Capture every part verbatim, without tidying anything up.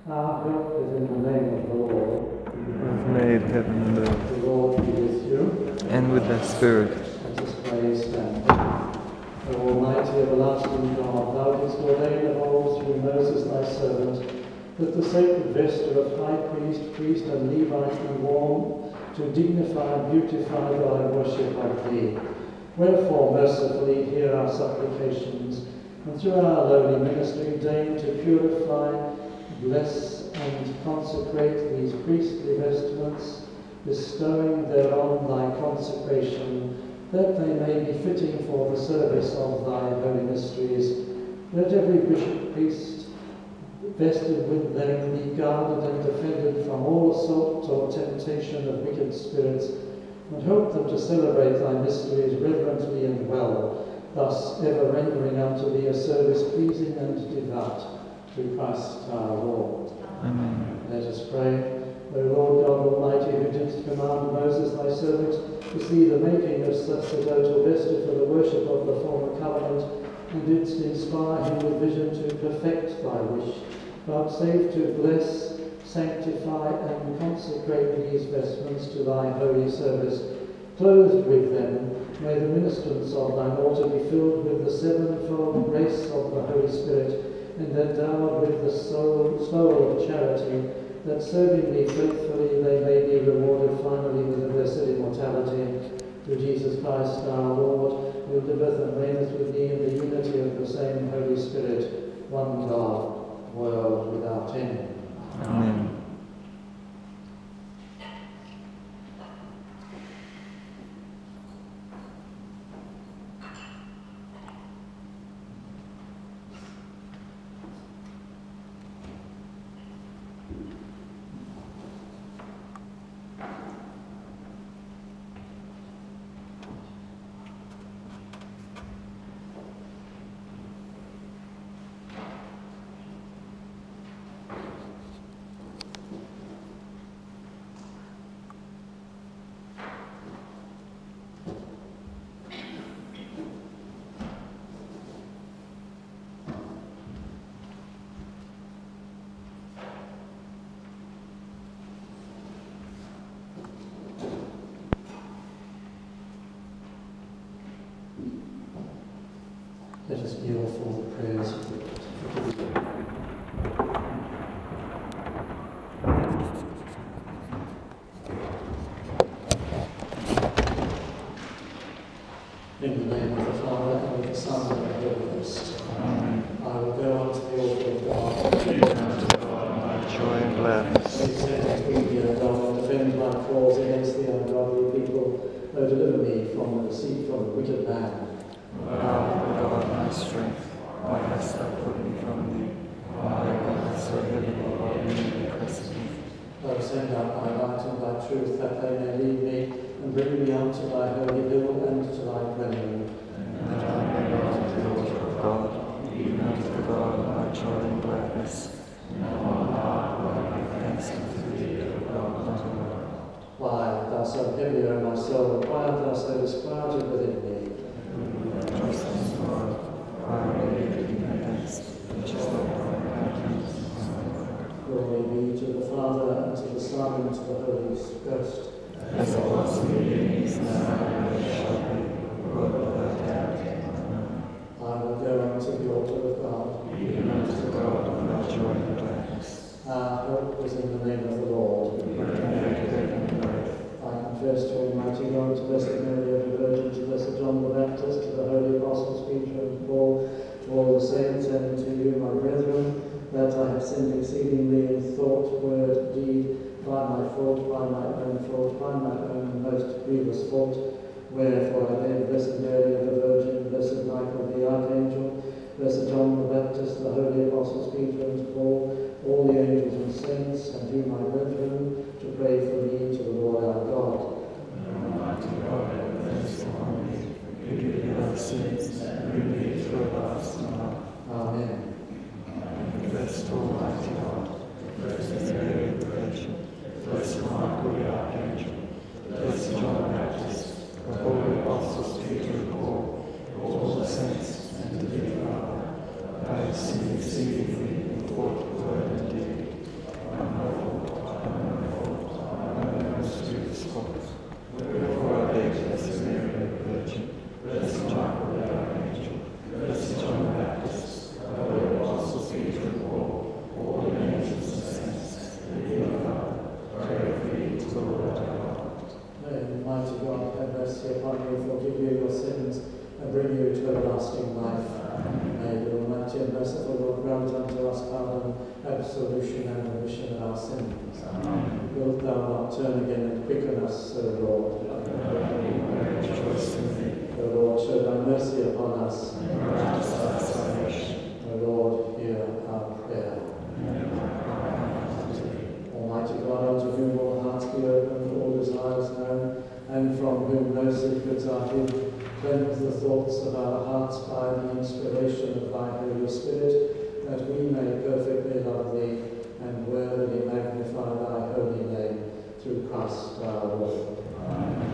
Our help is in the name of the Lord, who has made heaven and earth, the Lord be with you. and with thy spirit. Let us pray stand. O Almighty, everlasting God, thou didst ordain of old through Moses thy servant, that the sacred vesture of high priest, priest and Levite be worn, to dignify and beautify thy worship of thee. Wherefore mercifully hear our supplications, and through our lowly ministry deign to purify, bless and consecrate these priestly vestments, bestowing thereon thy consecration, that they may be fitting for the service of thy holy mysteries. Let every bishop, priest, vested with them, be guarded and defended from all assault or temptation of wicked spirits, and help them to celebrate thy mysteries reverently and well, thus ever rendering unto thee a service pleasing and devout, through Christ our Lord. Amen. Let us pray. O Lord God Almighty, who didst command Moses thy servant to see the making of sacerdotal vesture for the worship of the former covenant, and didst inspire him with vision to perfect thy wish, vouchsafe to bless, sanctify, and consecrate these vestments to thy holy service. Clothed with them, may the ministrants of thine altar be filled with the sevenfold grace of the Holy Spirit, and endowed with the soul, soul of charity, that serving thee faithfully they may be rewarded finally with the blessed immortality. Through Jesus Christ our Lord, who liveth and reigneth with thee in the unity of the same Holy Spirit, one God, world without end. Amen. Let us be all for the prayers of the In the name of the Father, and of the Son, and of the Holy Ghost. Amen. I will go unto the altar of God. Unto God, my joy and gladness. Accept me, O God, and defend my cause against the ungodly people. O deliver me from the deceit from the wicked man. Thou, O God, my strength, why hast thou put me from thee? Why art so heavy upon me and oppressed me? O send out thy light and thy truth, that they may lead me, and bring me unto thy holy hill and to thy dwelling. And that I may go to the altar of God, even unto God, my joy and gladness. And all my heart will I give thanks unto thee, O God, unto Lord. Why art thou so heavy, O my soul? Why art thou so disquieted within me? Trust in the Lord, I will give him thanks, which is the Lord my countenance. Glory be to the Father, and to the Son, and to the Holy Ghost. As it was in the beginning, is now, and ever shall be, world without end. I will go unto the altar of God. Even unto God, my joy and gladness. Our hope is in the name of the Lord. Who created heaven and earth. I confess to Almighty God, to Blessed Mary, ever Virgin, to Blessed John the Baptist, to the holy apostles Peter and Paul, to all the saints, and to you, my brethren, that I have sinned exceedingly in thought, word, deed, by my fault, by my own fault, by my own most grievous fault. Wherefore I beg Blessed Mary, ever Virgin, Blessed Michael the Archangel, Blessed John the Baptist, the holy apostles Peter and Paul, all the angels and saints, and you, my brethren, to pray for me to the Lord our God. Almighty God, have mercy upon me, forgive me our sins, and bring me to everlasting life. Amen. And blessed Almighty God, blessed Mary the Virgin, blessed Michael the Archangel, blessed John the Baptist, the holy apostles Peter and Paul, all the saints, and to thee, Father, I have sinned exceedingly pardon, absolution, and remission of our sins. Amen. Wilt thou not turn again and quicken us, O Lord? Rejoice in thee. O Lord, show thy mercy upon us. And grant us thy salvation. O Lord, hear our prayer. Almighty God, unto whom all hearts be open, all desires known, and from whom no secrets are hid, cleanse the thoughts of our hearts by the inspiration of thy Holy Spirit, that we may perfectly love thee and worthily magnify thy holy name, through Christ our Lord. Amen.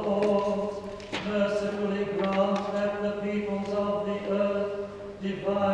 divine